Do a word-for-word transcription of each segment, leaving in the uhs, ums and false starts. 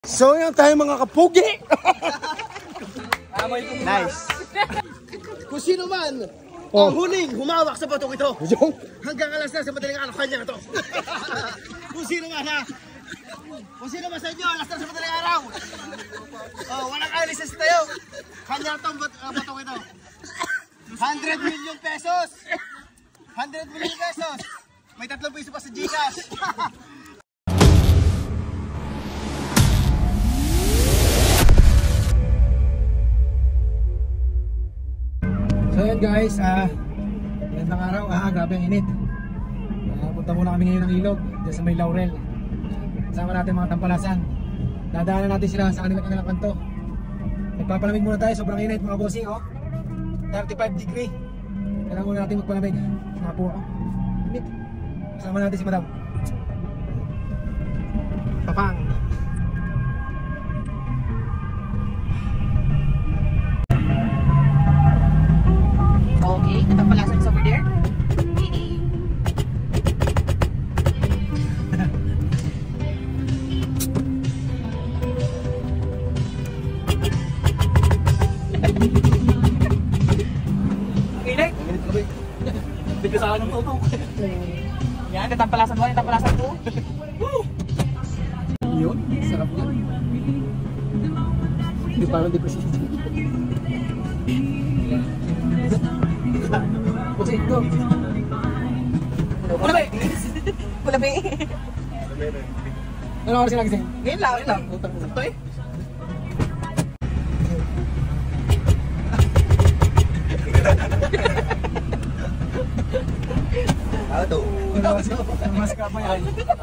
So yan tayo mga kapugi. Nice. Kung sino man Oh. ang huling humawak sa batong ito hanggang alas na sa madaling araw, kanya na to. Kung sino man ha, kung sino man sa inyo alas na sa madaling araw, oh, walang alisis tayo, kanya na tong bat uh, batong ito. one hundred million pesos, one hundred million pesos, may tatlong piso pa sa Gcash. So yun guys, ah, magandang araw, ah, grabe ang init. Ah, punta muna kami ngayon ng ilog, dyan sa may Laurel. Kasama natin mga tampalasan. Dadaanan natin sila sa kanilang kanilang kanto. Magpapalamig muna tayo, sobrang init mga bossing, oh. thirty-five degree. Kailangan muna natin magpalamig. Napo ako. Init. Kasama natin si Madam Papang. Okay, natapalasan is over there. Init! Bigla sa akin ng tutok. Yan, natampalasan mo, natampalasan mo. Yun, sarap yan. Hindi parang depression. Kasi ito. Kulabi! Kulabi! Ano oras sila gising? Ngayon lang, ngayon lang. Sakto eh. Ato. Mas ka pa yan.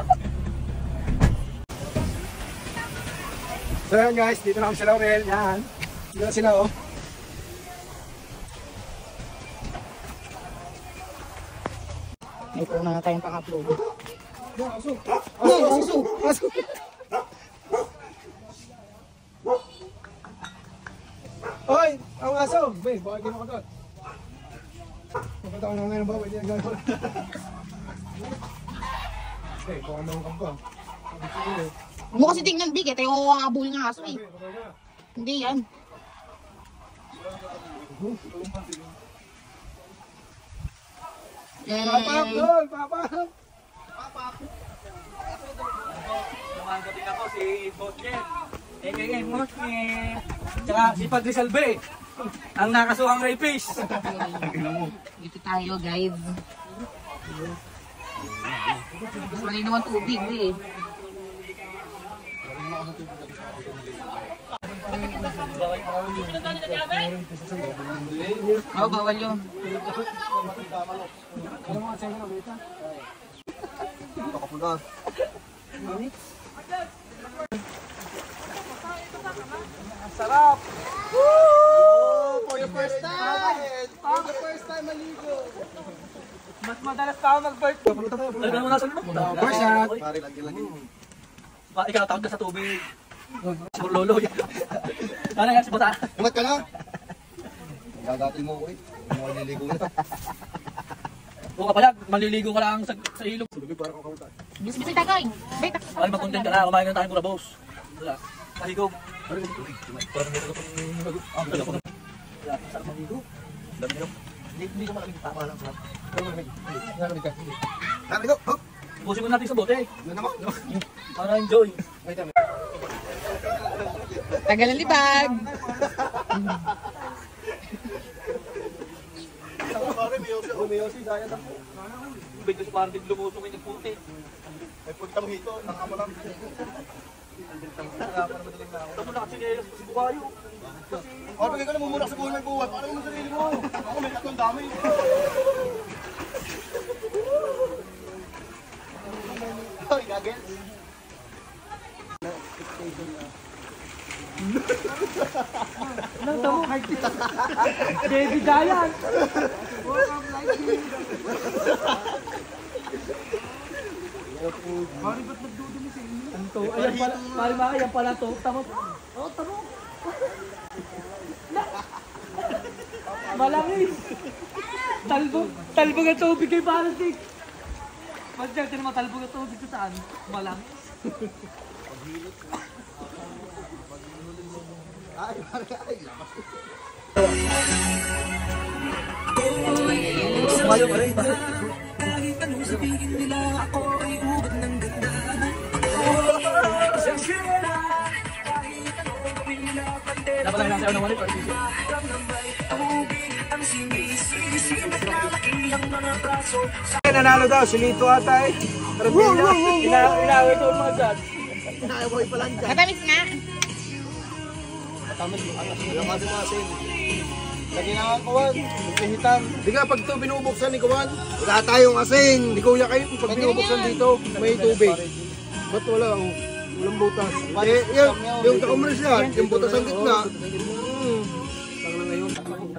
So yan guys, dito na kami sa Laurel. Yan. Dito na sila oh. May po na tayong pang-upload. Aso! Aso! Aso! Hoy! Ang aso! Bay, bakit ginawa ka doon? Pagkata ko na ngayon ba? Pwede na gano'n. Okay, kung ano ang ka. Mo kasi tingnan big eh, tayo ang abul ng aso eh. Hindi yan. Papak doon! Papak! Namandating ako si Bosgen. Eh kaya Bosgen. Tsaka si Padre Salve. Ang nakasuhang rapist. Dito tayo guys. Mali naman tubig eh. Oo, bawal yun. Sarap! Oh, for the first time! For the first time maligo! Mas madalas ka ako mag-bird. Talagang mo nasa loob. First shot! Pare, lagi-lagi. Ba, ikaw takot ka sa tubig. Siguro lolo. Ano nga si Bata? Umat ka na! Gagatin mo ko eh. Hindi mo nililigo na. Oo ka pala, maliligo ka lang sa, sa ilog. Bis-bis tayo guys. Wait, Ay, mag-content ka na. Kumain na tayo mura, boss. Wala. Mahigog. Wala. Sarap mahigog. Dami nyo. Hindi ko malamig. Tama lang. Sarap. Nakakamig ka. Sabi ko, hop! Pusin mo natin sa bote. Yun naman. Para enjoy. tagal ng libag. Pare, may yosi. Oh, may yosi. Daya na po. Bigla sa parang lumusong yung puti. May puntang hito. Nakama lang. Tapos nakasinelas pa si Bukayo. Oh, pagay ko na mumulak sa buhay ng buwan. Paano mo sarili mo? Ako may katong dami. Hoy, gagel. Anong tamo? Baby Giant! Pari ba't nagdudumi sa inyo? Ano to? Ayan pala, pari ba? Ayan pala to. Tamo. Oh, tamo. Malangis! Talbog, talbog ang tubig kay Parasik. Pag dyan, tinan mo, talbog ang tubig ko saan? Malangis. Ay, pare, ay, lakas. Sumayo pa rin. Dapat lang nasa ng wali para dito. Nanalo daw, si Lito ata eh. Inaway ko mga dad. Inaaway pa lang dyan. Matamis nga. Matamis mo kayo. Lakas mo asin. Lagi na nga kawan. Magpihitan. Di ka pag ito binubuksan ni kawan. Wala tayong asin. Di kuya kayo pag binubuksan dito. May tubig. Ba't wala? Oh. Walang butas. Eh, yan. Yung takumaris yan. Yung butas ang gitna. Hmm. Tanga na ngayon.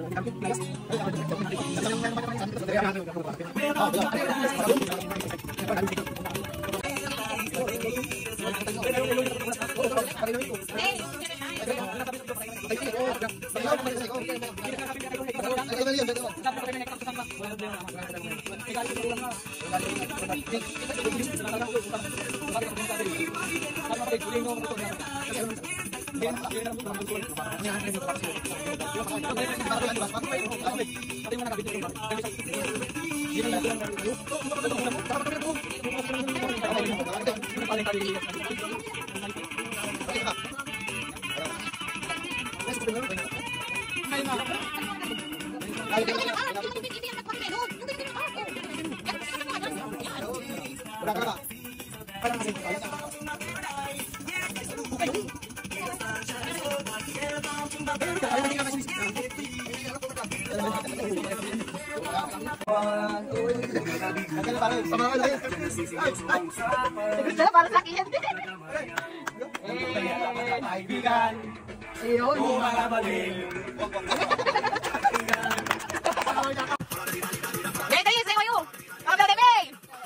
Dala para sa akin yan. Kaibigan. Ayun. Dahil tayo sa kayo. Kabla na may.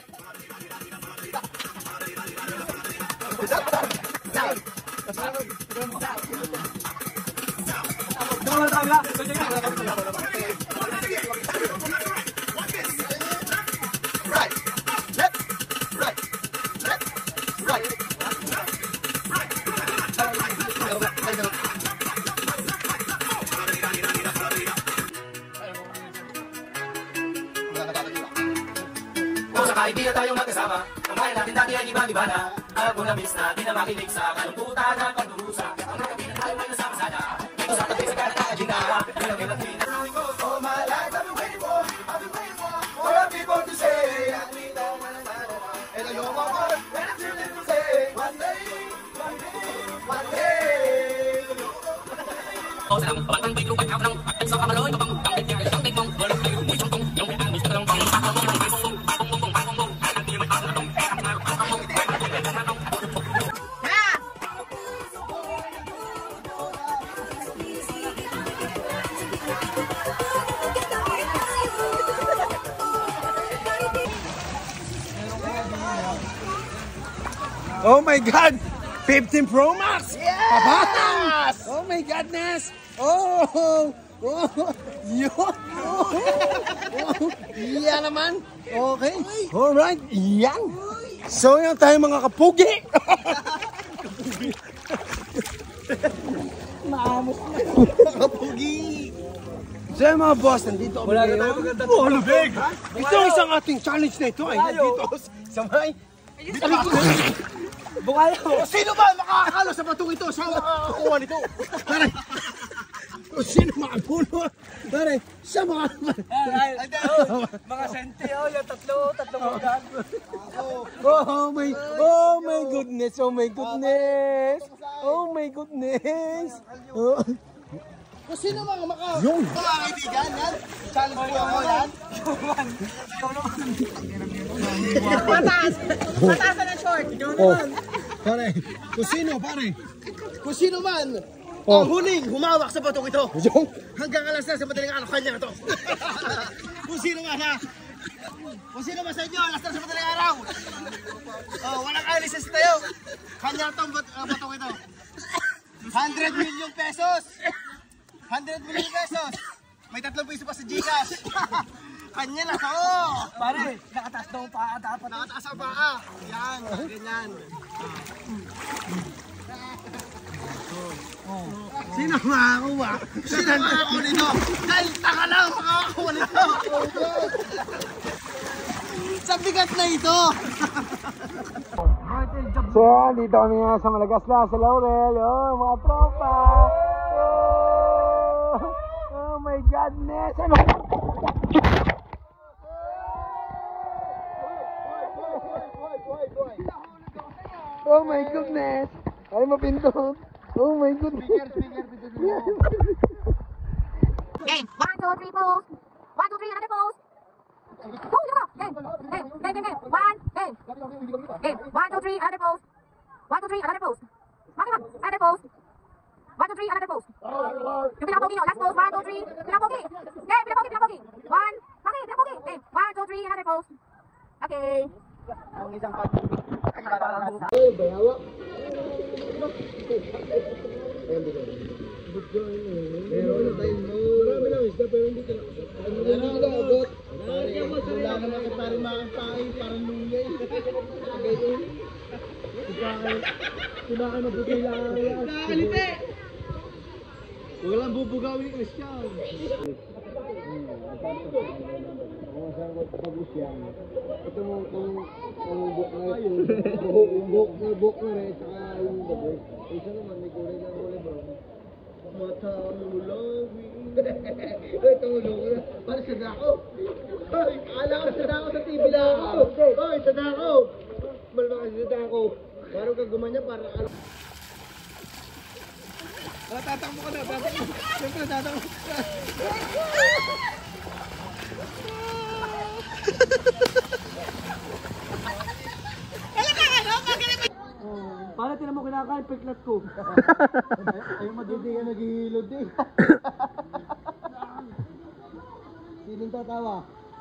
Kung sakay di na tayong magkasama, ang bayan natin dati ay iba-iba na. Alam ko na miss na, di na makinig sa kalungkutan at pagdurusa. Ang nakapin na tayo ay nasama sana. Ito sa tabi sa kanan na agenda, bilang ilang tina. Oh my life, I've been waiting for, I've been waiting for, for the people to say, I need all my life, and you're my one, and I'm still living to say, one day, one day, one day. Ô sao bạn tăng bị luôn bạch áo nông, anh sao mà lối nó băng băng đến nhà trong tiếng mông, vừa lúc này mũi trong tung, trong cái ăn bị trong băng, băng băng băng băng băng băng băng băng băng, anh đi mà ăn nó đông, ăn nó ăn nó đông, ăn nó đông. Oh my God! fifteen Pro Max! Yes! Oh my goodness! Oh! Oh! Yun! Oh! Oh! Yan naman! Okay! Alright! Yan! So yan tayo mga kapugi! Maamos na! Kapugi! So yan mga boss, nandito kami ngayon. Oh, lubig! Ito ang isang ating challenge na ito ay nandito sa may... Sa likod! Bukayo! Sino ba makakalo sa batong ito? Siya makakakuha nito? Pare! Kung sino makabulot? Pare! Siya makakalo! Mga sente, oh, yung tatlo, tatlo mga Oh my, oh my goodness, oh my goodness! Oh my goodness! Oh. Kung sino mga maka... Yun! Mga kaibigan, yan. Challenge po ako, yan. Patas. Patasan ng short. Oh. Pare! Kung sino, pare! Kung sino man, Oh. ang huling humawak sa batong ito. Yung! Hanggang alas na sa madaling araw, kanya na to. Kung sino man ha. Kung sino man sa inyo, alas na sa madaling araw. Oh, walang alices tayo. Kanya na tong bat uh, batong ito. one hundred million pesos. one hundred million pesos. May tatlong piso pa sa Gcash. Kanya na to. Pare, nakataas daw pa dapat. Nakataas ang paa. Yan, ganyan. Sino makakuha? Sino makakuha nito? Dahil taka lang makakuha nito. Sa bigat na ito. So yan, dito kami nga sa Malagasla, sa Laurel. Oh, mga tropa. Oh, oh my godness. Ano? Oh my goodness. Ay, mapindot. Oh my goodness. Game. One, two, three, pose. One, two, three, another pose. Pose, come on. Game. Game. Game, game, game. One, game. Game. One, two, three, another pose. One, two, three, another pose. One, two, another pose. One, two, three, another pose. Yung pinapogi, no? Last pose. One, two, three. Pinapogi. Game. Pinapogi, pinapogi. One. Okay, pinapogi. Game. One, two, three, another pose. Okay. Ang isang pag... Meron tayo mo. Marami lang isda pero hindi ka. Ano hindi ka abot. Wala naman ka parang makakain, parang lunggay. Ganyan. Kumain mabuti lang. Nakalite! Huwag lang bubugawin ni Christian. Ito mo kung buk na ito. Buk na buk na rin. Saka yung baboy. Isa naman may kulay na kulay bro. Mata mulawi. Ay, tumulong ko na. Para sa dako. Ay, akala ko sa dako sa T V lang ako. Ay, sa dako. Malakas sa dako. Parang kang gumanya para ano. Ah, tatakbo ka na. Tatakbo. Siyempre, tatakbo. Para tinan mo kinakain, peklat ko. Ayaw madidi ka naghihilod eh. Sinong tatawa?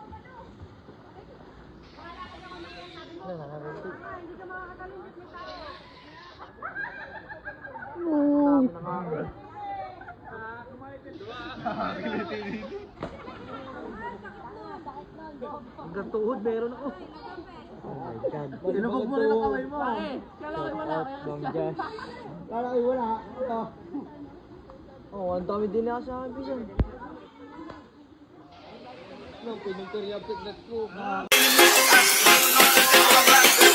Hanggang tuhod meron ako. Oh my God. Sinubog mo na ng kamay mo. Kala ko wala. Kala ko wala. Ito. Oh, ang dami din na sa akin, Bisan. Nang pinagkarya piglet ko.